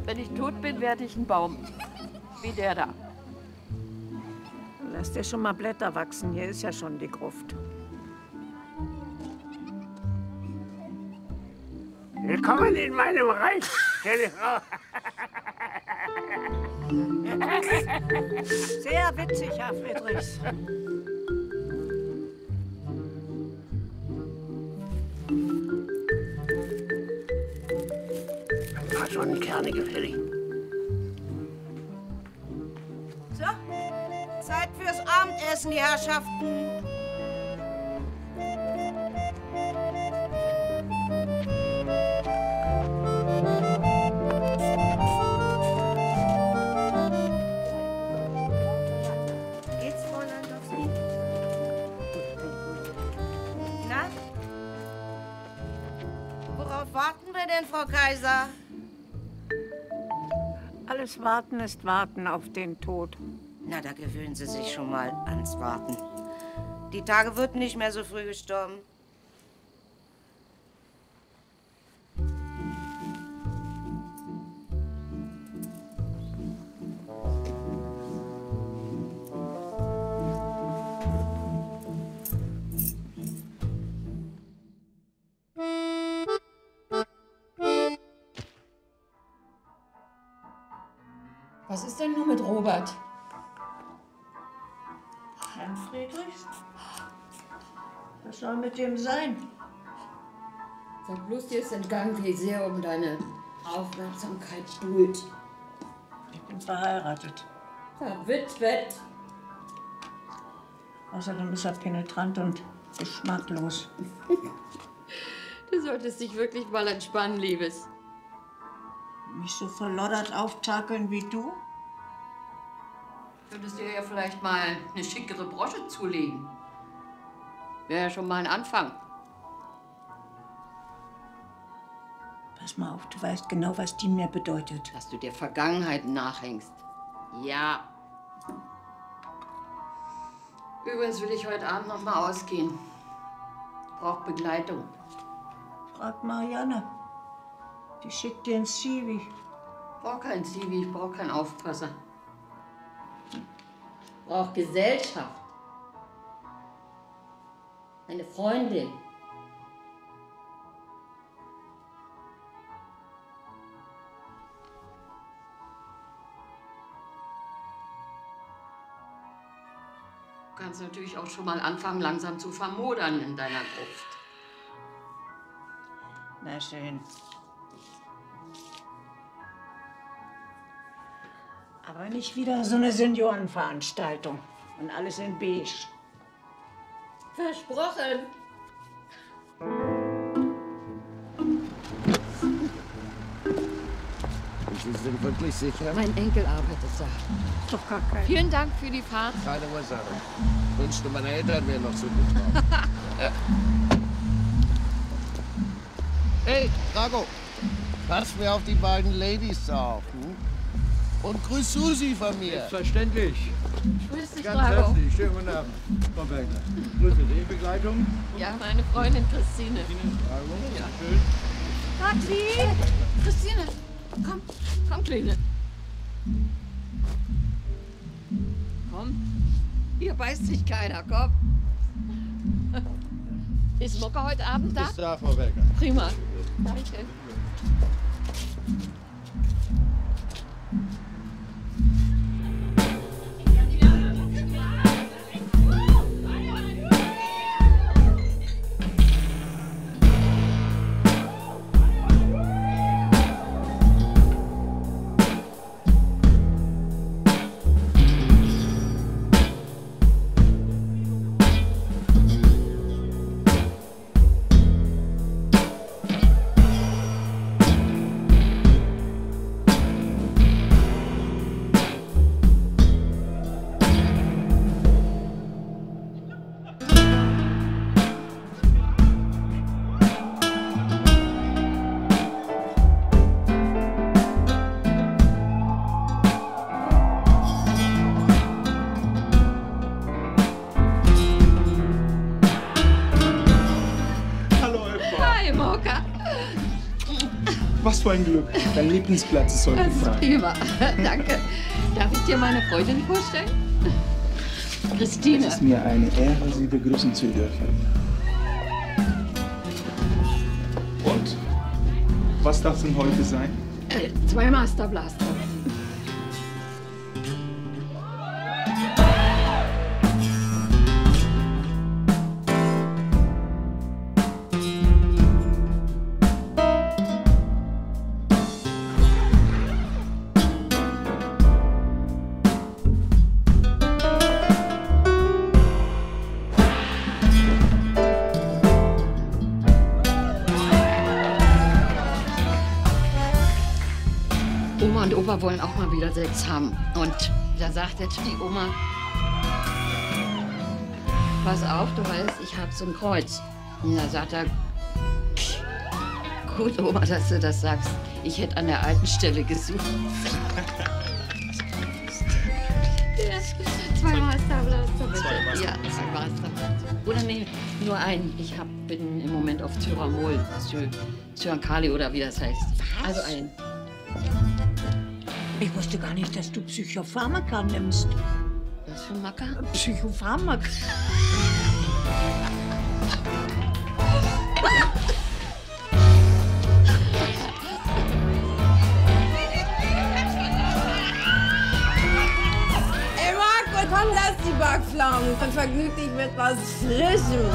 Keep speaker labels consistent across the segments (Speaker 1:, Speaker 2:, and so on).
Speaker 1: Wenn ich tot bin, werde ich ein Baum. Wie der da.
Speaker 2: Lass dir schon mal Blätter wachsen. Hier ist ja schon die Gruft.
Speaker 3: Willkommen in meinem Reich, schöne Frau.
Speaker 2: Sehr witzig, Herr Friedrichs.
Speaker 3: Ein paar Sonnenkerne gefällig.
Speaker 4: So, Zeit fürs Abendessen, die Herrschaften. Geht's, Frau Landowski? Na? Worauf warten wir denn, Frau Kaiser?
Speaker 2: Alles Warten ist Warten auf den Tod.
Speaker 4: Na, da gewöhnen Sie sich schon mal ans Warten. Die Tage wird nicht mehr so früh gestorben.
Speaker 5: Was ist denn nun mit Robert?
Speaker 2: Herrn Friedrichs? Was soll mit dem sein?
Speaker 5: Sag bloß, dir ist entgangen, wie sehr um deine Aufmerksamkeit buhlt.
Speaker 2: Ich bin verheiratet.
Speaker 5: Verwitwet.
Speaker 2: Außerdem ist er penetrant und geschmacklos.
Speaker 5: Du solltest dich wirklich mal entspannen, Liebes.
Speaker 2: Mich so verloddert auftakeln wie du?
Speaker 5: Könntest dir ja vielleicht mal eine schickere Brosche zulegen. Wäre ja schon mal ein Anfang.
Speaker 2: Pass mal auf, du weißt genau, was die mir bedeutet.
Speaker 5: Dass du der Vergangenheit nachhängst. Ja. Übrigens will ich heute Abend noch mal ausgehen. Brauch Begleitung.
Speaker 2: Frag Marianne. Die schickt dir ein Zivi.
Speaker 5: Brauch kein Zivi, ich brauch keinen Aufpasser. Brauch Gesellschaft. Eine Freundin. Du kannst natürlich auch schon mal anfangen, langsam zu vermodern in deiner Gruft.
Speaker 2: Na schön. Aber nicht wieder so eine Seniorenveranstaltung. Und alles in beige.
Speaker 5: Versprochen.
Speaker 3: Sie sind wirklich sicher?
Speaker 5: Mein Enkel arbeitet da.
Speaker 2: Ist doch gar kein.
Speaker 5: Vielen Dank für die Fahrt.
Speaker 3: Keine Ursache. Ich wünschte, meine Eltern wären noch so gut drauf. Hey, Drago, pass mir auf die beiden Ladies auf. Hm? Und grüß Susi von mir.
Speaker 6: Selbstverständlich.
Speaker 5: Grüß dich,
Speaker 6: Ganz
Speaker 5: Drago.
Speaker 6: herzlich. Schönen guten Abend, Frau Bergner. Grüße Sie. Begleitung?
Speaker 5: Ja, meine Freundin Christine.
Speaker 6: Drago. Ja. Schön.
Speaker 5: Taxi! Christine, komm, Kleine. Komm, hier beißt sich keiner, komm. Ist Mokka heute Abend da?
Speaker 6: Ist da, Frau Bergner.
Speaker 5: Prima. Danke.
Speaker 7: Was für ein Glück. Dein Lieblingsplatz ist heute frei.
Speaker 5: Prima. Danke. Darf ich dir meine Freundin vorstellen? Christine.
Speaker 7: Es ist mir eine Ehre, Sie begrüßen zu dürfen. Und? Was darf denn heute sein?
Speaker 5: 2 Master Blaster. Oma und Opa wollen auch mal wieder Sex haben. Und da sagt jetzt die Oma, pass auf, du weißt, ich hab so ein Kreuz. Und da sagt er, gut, Oma, dass du das sagst. Ich hätte an der alten Stelle gesucht. Ja, 2 Masterblaster, bitte. Ja, 2 Masterblaster. Oder nee, nur einen. Ich bin im Moment auf Tyramol, Zyankali oder wie das heißt. Also einen.
Speaker 2: Ich wusste gar nicht, dass du Psychopharmaka nimmst.
Speaker 5: Was für ein Macker?
Speaker 2: Psychopharmaka.
Speaker 8: Ey Marco, komm, lass die Backpflaumen und vergnüg dich mit was Frischem.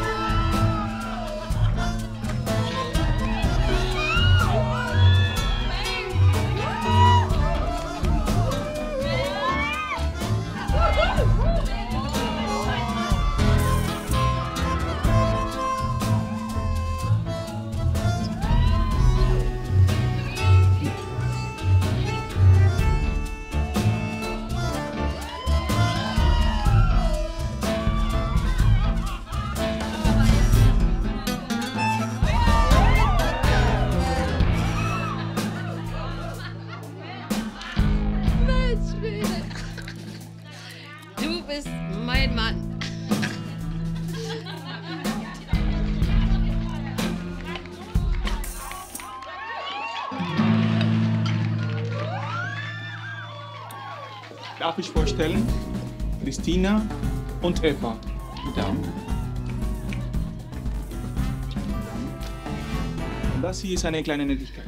Speaker 5: Du bist mein Mann.
Speaker 7: Darf ich vorstellen? Christina und Eva. Danke. Und das hier ist eine kleine Nettigkeit.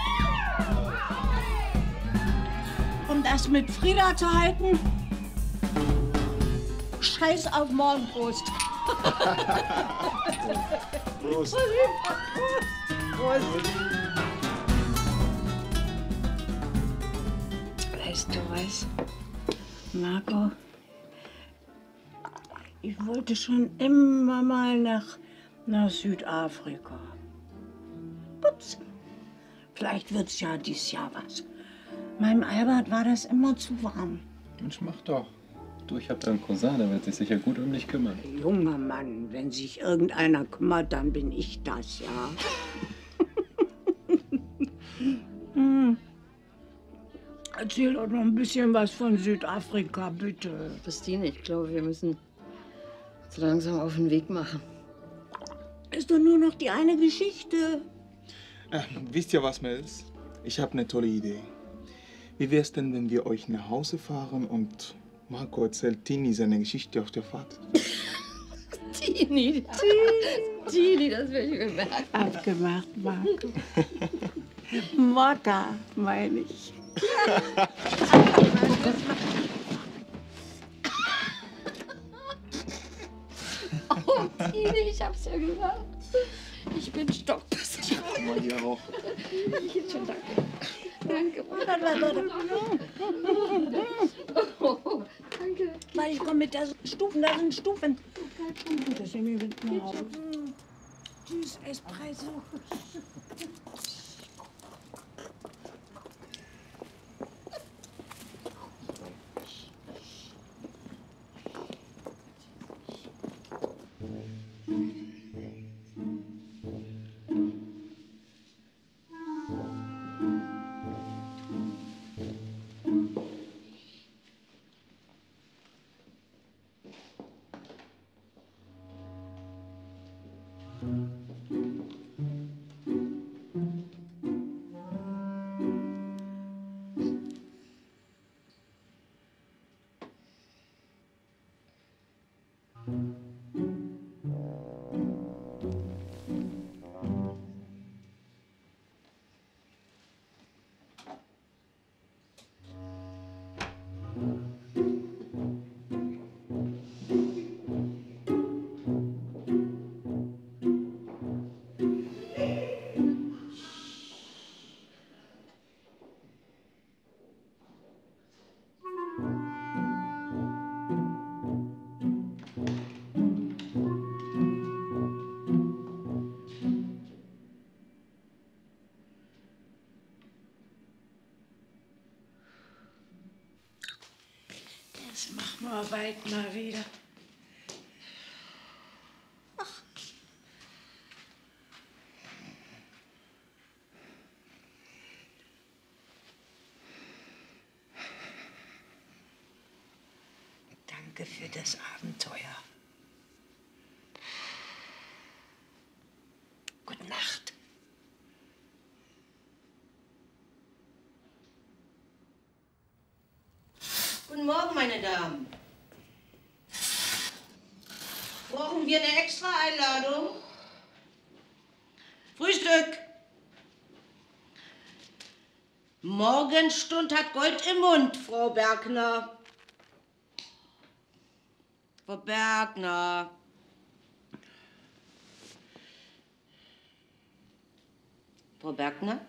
Speaker 2: Um das mit Frieda zu halten? Scheiß auf morgen, Prost.
Speaker 7: Prost.
Speaker 2: Weißt du was, Marco? Ich wollte schon immer mal nach Südafrika. Ups. Vielleicht wird's ja dieses Jahr was. Meinem Albert war das immer zu warm.
Speaker 9: Mensch, mach doch. Du, ich hab da einen Cousin, der wird sich sicher gut um dich kümmern.
Speaker 2: Junger Mann, wenn sich irgendeiner kümmert, dann bin ich das, ja. Erzähl doch noch ein bisschen was von Südafrika, bitte.
Speaker 5: Christine, ich glaube, wir müssen uns langsam auf den Weg machen.
Speaker 2: Ist doch nur noch die eine Geschichte.
Speaker 7: Wisst ihr was, Mädels? Ich habe eine tolle Idee. Wie wär's denn, wenn wir euch nach Hause fahren und Marco erzählt Tini seine Geschichte auf der Fahrt?
Speaker 5: Tini, das will ich mir merken.
Speaker 2: Abgemacht, Marco. Motta, meine ich.
Speaker 5: Oh, Tini, ich hab's ja gehört. Ich bin stockbesichert.
Speaker 7: Mal hier auch.
Speaker 5: Ich jetzt schon danke. Danke. Oh, danke.
Speaker 2: Weil ich komme mit der Stufen, da sind Stufen. Das nehme ich mit nach Hause. Tschüss, Espresso. Frau Weidner wieder. Ach. Danke für das Abenteuer. Gute Nacht.
Speaker 4: Guten Morgen, meine Damen. Brauchen wir eine extra Einladung? Frühstück! Morgenstund hat Gold im Mund, Frau Bergner. Frau Bergner. Frau Bergner?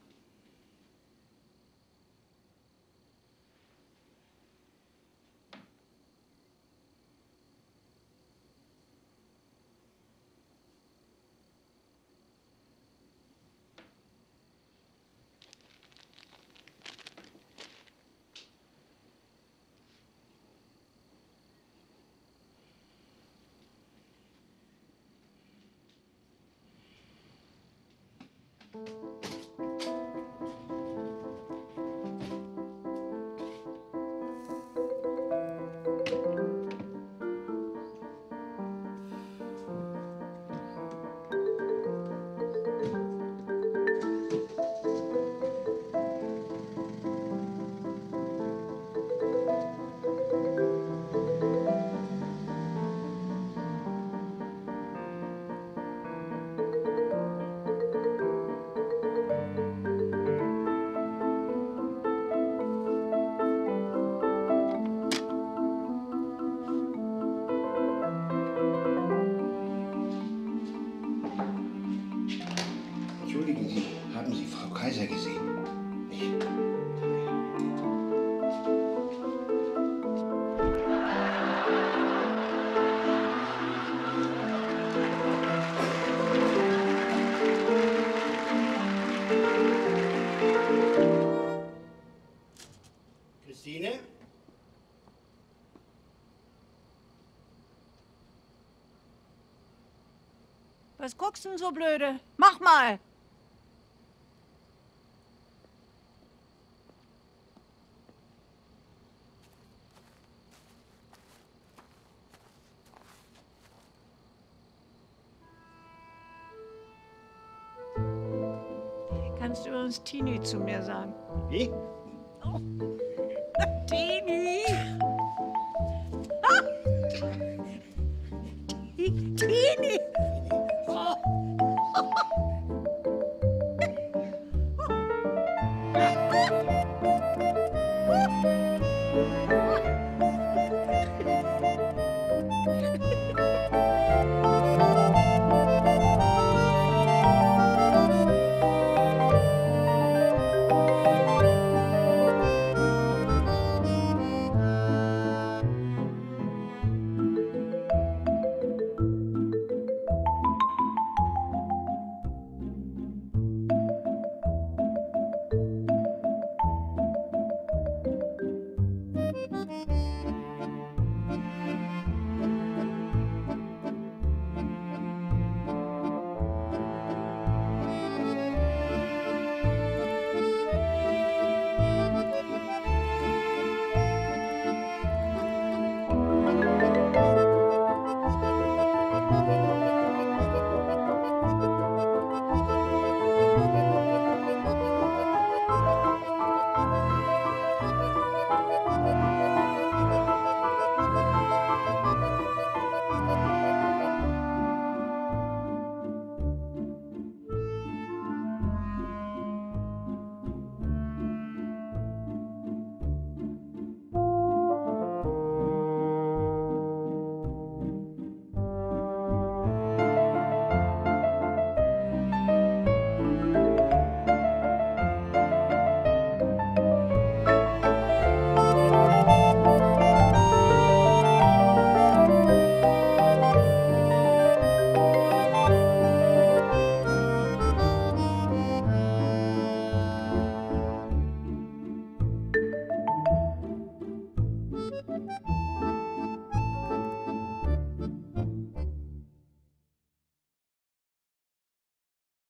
Speaker 10: Entschuldigen Sie, haben Sie Frau Kaiser gesehen? Nicht? Christine?
Speaker 2: Was guckst du denn so blöde? Mach mal! Kannst du übrigens Tini zu mir sagen?
Speaker 10: Wie?
Speaker 2: Oh.